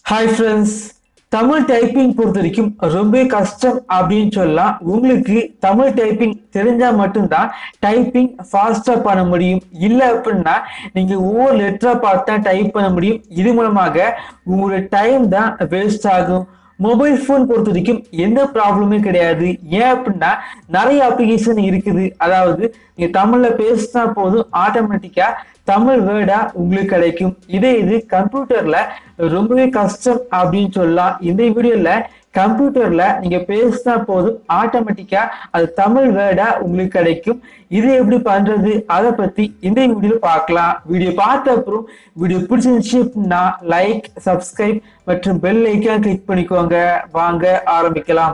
Hi friends, Tamil typing பொறுத்த வரைக்கும் ரொம்ப கஷ்டம் அப்படின்னு சொல்லலாம். உங்களுக்கு தமிழ் டைப்பிங் தெரிஞ்சா மட்டும்தான் டைப்பிங் ஃபாஸ்டா பண்ண முடியும். இல்லை அப்படின்னா நீங்க ஒவ்வொரு லெட்டரா பார்த்தா டைப் பண்ண முடியும். இது மூலமாக உங்களோட டைம் தான் வேஸ்ட் ஆகும். மொபைல் ஃபோன் பொறுத்த வரைக்கும் எந்த ப்ராப்ளமே கிடையாது. ஏன் அப்படின்னா நிறைய அப்ளிகேஷன் இருக்குது. அதாவது நீங்க தமிழ்ல பேசினா போதும் ஆட்டோமேட்டிக்கா தமிழ் வேர்டா உங்களுக்கு கிடைக்கும். இது கம்ப்யூட்டர்ல ரொம்பவே கஷ்டம் அப்படின்னு சொல்லலாம். இந்த வீடியோல கம்ப்யூட்டர்ல நீங்க பேசினா போதும் ஆட்டோமேட்டிக்கா அது தமிழ் வேர்டா உங்களுக்கு கிடைக்கும். இது எப்படி பண்றது அதை பத்தி இந்த வீடியோ பார்க்கலாம். வீடியோ பார்த்த அப்புறம் வீடியோ பிடிச்சிருந்துச்சு அப்படின்னா லைக், சப்ஸ்கிரைப் மற்றும் பெல் ஐக்கான் கிளிக் பண்ணிக்கோங்க. வாங்க ஆரம்பிக்கலாம்.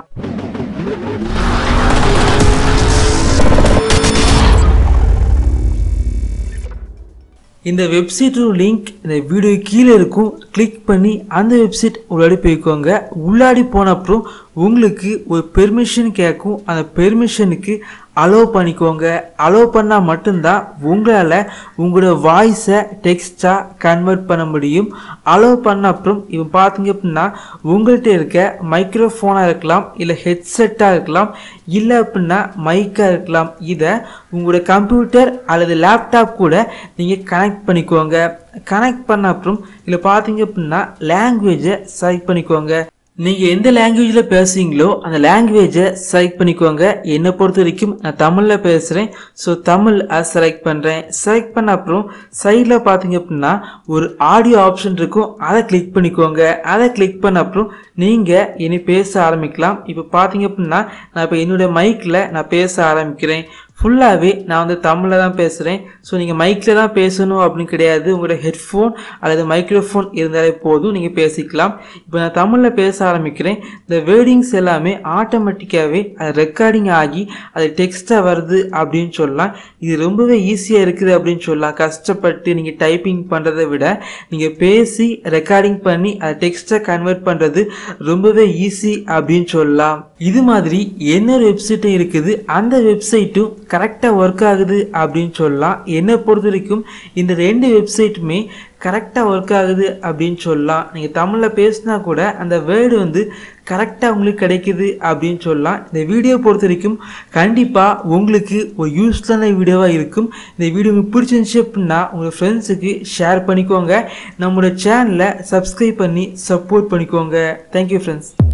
இந்த வெப்சைட் லிங்க் இந்த வீடியோ கீழே இருக்கும். கிளிக் பண்ணி அந்த வெப்சைட் உள்ளாடி போய்க்கோங்க. உள்ளாடி போன அப்புறம் உங்களுக்கு ஒரு பெர்மிஷன் கேட்கும். அந்த பெர்மிஷனுக்கு அலோவ் பண்ணிக்கோங்க. அலோவ் பண்ணால் மட்டும்தான் உங்களால் உங்களோட வாய்ஸை டெக்ஸ்டாக கன்வெர்ட் பண்ண முடியும். அலோவ் பண்ண அப்புறம் இப்போ பார்த்தீங்க அப்படின்னா உங்கள்கிட்ட இருக்க மைக்ரோஃபோனாக இருக்கலாம், இல்லை ஹெட்செட்டாக இருக்கலாம், இல்லை அப்படின்னா மைக்காக இருக்கலாம். இதை உங்களோட கம்ப்யூட்டர் அல்லது லேப்டாப் கூட நீங்கள் கனெக்ட் பண்ணிக்கோங்க. கனெக்ட் பண்ண அப்புறம் இதில் பார்த்தீங்க அப்படின்னா லாங்குவேஜை செலக்ட் பண்ணிக்கோங்க. நீங்கள் எந்த லாங்குவேஜில் பேசுகிறீங்களோ அந்த லாங்குவேஜை செலக்ட் பண்ணிக்கோங்க. என்னை பொறுத்த வரைக்கும் நான் தமிழில் பேசுகிறேன். ஸோ தமிழ் செலக்ட் பண்ணுறேன். செலக்ட் பண்ண அப்புறம் சைடில் பார்த்தீங்க அப்படின்னா ஒரு ஆடியோ ஆப்ஷன் இருக்கும். அதை கிளிக் பண்ணிக்கோங்க. அதை கிளிக் பண்ண அப்புறம் நீங்கள் இனி பேச ஆரம்பிக்கலாம். இப்போ பார்த்தீங்க அப்படின்னா நான் இப்போ என்னுடைய மைக்கில் நான் பேச ஆரம்பிக்கிறேன். ஃபுல்லாகவே நான் வந்து தமிழில் தான் பேசுகிறேன். ஸோ நீங்கள் மைக்கில் தான் பேசணும் அப்படின்னு கிடையாது. உங்களோட ஹெட்ஃபோன் அல்லது மைக்ரோஃபோன் இருந்தாலே போதும், நீங்கள் பேசிக்கலாம். இப்போ நான் தமிழில் பேச ஆரம்பிக்கிறேன். இந்த வேர்டிங்ஸ் எல்லாமே ஆட்டோமேட்டிக்காகவே அது ரெக்கார்டிங் ஆகி அது டெக்ஸ்ட்டாக வருது அப்படின்னு சொல்லலாம். இது ரொம்பவே ஈஸியாக இருக்குது அப்படின்னு சொல்லலாம். கஷ்டப்பட்டு நீங்கள் டைப்பிங் பண்ணுறதை விட நீங்கள் பேசி ரெக்கார்டிங் பண்ணி அதை டெக்ஸ்ட்டாக கன்வெர்ட் பண்ணுறது ரொம்பவே ஈஸி அப்படின்னு சொல்லலாம். இது மாதிரி இன்னொரு வெப்சைட்டும் இருக்குது. அந்த வெப்சைட்டும் கரெக்டாக ஒர்க் ஆகுது அப்படின்னு சொல்லலாம். என்னை பொறுத்த வரைக்கும் இந்த ரெண்டு வெப்சைட்டுமே கரெக்டாக ஒர்க் ஆகுது அப்படின்னு சொல்லலாம். நீங்கள் தமிழில் பேசினா கூட அந்த வேர்டு வந்து கரெக்டாக உங்களுக்கு கிடைக்குது அப்படின்னு சொல்லலாம். இந்த வீடியோ பொறுத்த வரைக்கும் கண்டிப்பாக உங்களுக்கு ஒரு யூஸ்ஃபுல்லான வீடியோவாக இருக்கும். இந்த வீடியோ உங்களுக்கு பிடிச்சிருந்துச்சு அப்படின்னா உங்கள் ஃப்ரெண்ட்ஸுக்கு ஷேர் பண்ணிக்கோங்க. நம்மளோட சேனலை சப்ஸ்கிரைப் பண்ணி சப்போர்ட் பண்ணிக்கோங்க. Thank you friends.